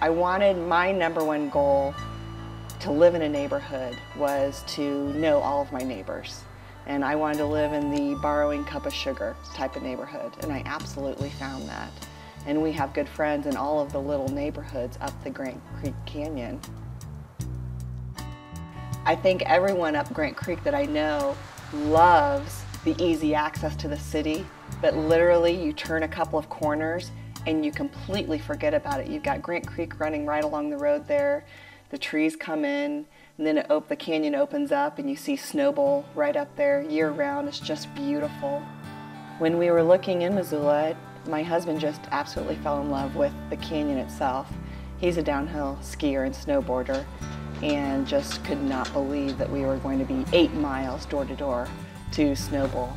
I wanted my #1 goal to live in a neighborhood was to know all of my neighbors. And I wanted to live in the borrowing cup of sugar type of neighborhood, and I absolutely found that. And we have good friends in all of the little neighborhoods up the Grant Creek Canyon. I think everyone up Grant Creek that I know loves the easy access to the city, but literally you turn a couple of corners and you completely forget about it. You've got Grant Creek running right along the road there. The trees come in, and then the canyon opens up and you see Snowbowl right up there year round. It's just beautiful. When we were looking in Missoula, my husband just absolutely fell in love with the canyon itself. He's a downhill skier and snowboarder and just could not believe that we were going to be 8 miles door to door to Snowbowl.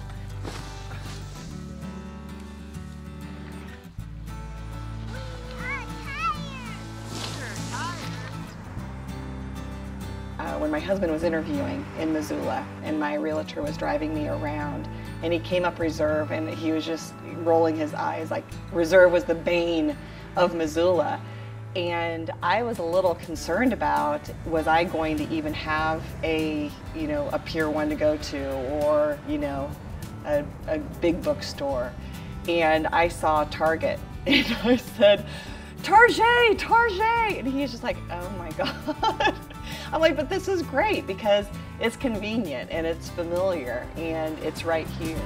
When my husband was interviewing in Missoula and my realtor was driving me around and he came up Reserve and he was just rolling his eyes like Reserve was the bane of Missoula. And I was a little concerned about, was I going to even have a Pier 1 to go to, or a big bookstore. And I saw Target and I said, Target, Target! And he's just like, oh my God. I'm like, but this is great because it's convenient and it's familiar and it's right here.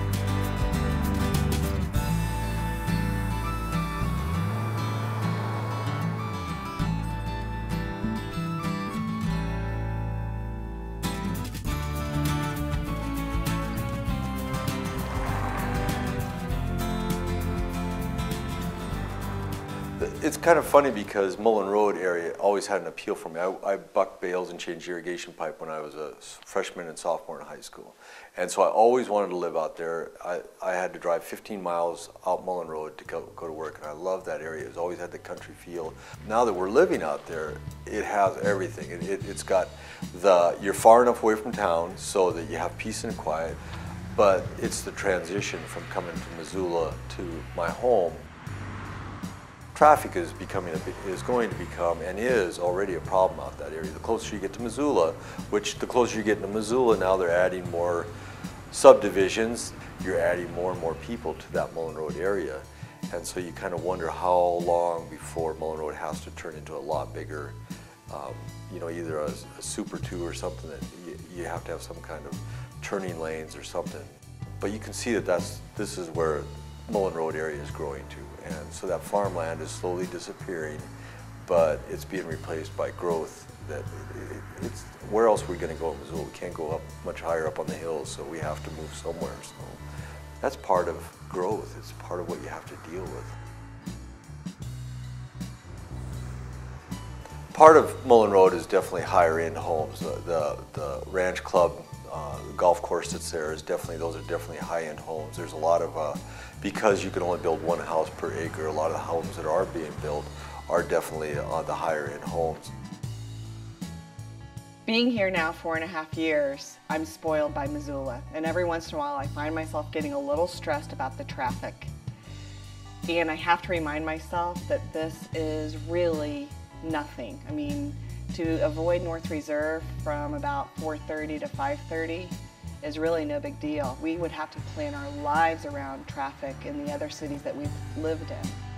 It's kind of funny because Mullen Road area always had an appeal for me. I bucked bales and changed irrigation pipe when I was a freshman and sophomore in high school. And so I always wanted to live out there. I had to drive 15 miles out Mullen Road to go to work, and I loved that area. It's always had the country feel. Now that we're living out there, it has everything. It's got you're far enough away from town so that you have peace and quiet, but it's the transition from coming to Missoula to my home. Traffic is going to become and is already a problem out that area. The closer you get to Missoula, the closer you get to Missoula, now they're adding more subdivisions. You're adding more and more people to that Mullen Road area. And so you kind of wonder how long before Mullen Road has to turn into a lot bigger, either a Super 2 or something that you have to have some kind of turning lanes or something. But you can see that this is where Mullen Road area is growing to. And so that farmland is slowly disappearing, but it's being replaced by growth. Where else are we going to go in Missoula? We can't go up much higher up on the hills, so we have to move somewhere. So that's part of growth. It's part of what you have to deal with. Part of Mullen Road is definitely higher end homes. The Ranch Club golf course that's there those are definitely high-end homes. There's a lot of, because you can only build one house per acre, a lot of the homes that are being built are definitely the higher-end homes. Being here now 4.5 years, I'm spoiled by Missoula, and every once in a while I find myself getting a little stressed about the traffic. And I have to remind myself that this is really nothing. I mean, to avoid North Reserve from about 4:30 to 5:30 is really no big deal. We would have to plan our lives around traffic in the other cities that we've lived in.